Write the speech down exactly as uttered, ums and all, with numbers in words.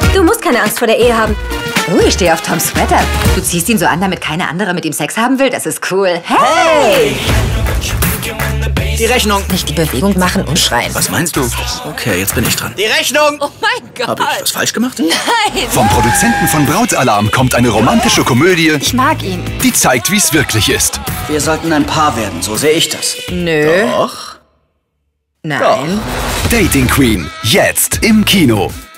Du musst keine Angst vor der Ehe haben. Oh, ich stehe auf Toms Sweater. Du ziehst ihn so an, damit keine andere mit ihm Sex haben will? Das ist cool. Hey! Die Rechnung. Nicht die Bewegung machen und schreien. Was meinst du? Okay, jetzt bin ich dran. Die Rechnung! Oh mein Gott. Habe ich was falsch gemacht? Nein! Vom Produzenten von Brautalarm kommt eine romantische Komödie, Ich mag ihn. die zeigt, wie es wirklich ist. Wir sollten ein Paar werden, so sehe ich das. Nö. Doch. Nein. Dating Queen, jetzt im Kino.